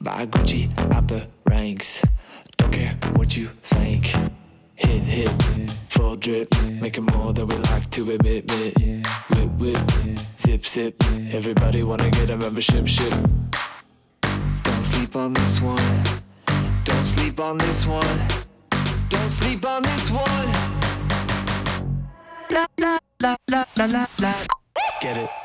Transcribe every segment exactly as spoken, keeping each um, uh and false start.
my Gucci upper ranks. Don't care what you think. Hit, hit, full drip, making more than we like to admit. Whip, whip, zip, zip. Everybody wanna get a membership, ship. Don't sleep on this one. Don't sleep on this one. Don't sleep on this one. La la la la la la la. Get it.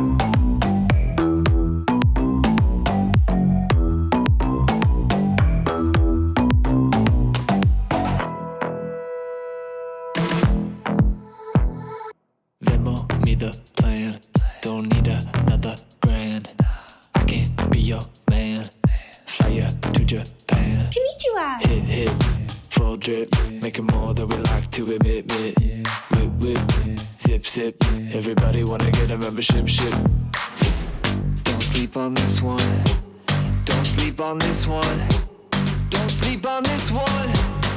Venmo me the plan. Don't need another grand. I can't be your man. Fly ya to Japan. Konnichiwa. Hit, hit, full drip, making more than we like to admit. Whip, whip, zip, zip. Everybody wanna get a membership, ship. Don't sleep on this one. Don't sleep on this one. Don't sleep on this one.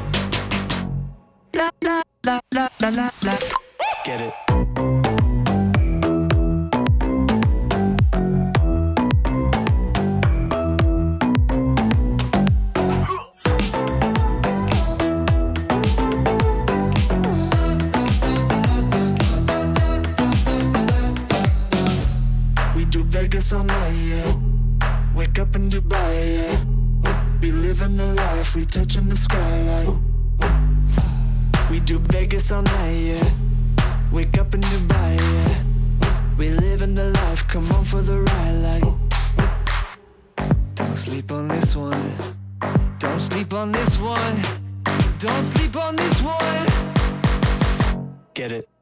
La la la la la la la. Get it. Vegas all night, yeah. Wake up in Dubai, yeah. Be living the life, we touching the skyline. We do Vegas all night, yeah. Wake up in Dubai, yeah. We living the life, come on for the ride, like. Don't sleep on this one. Don't sleep on this one. Don't sleep on this one. Get it.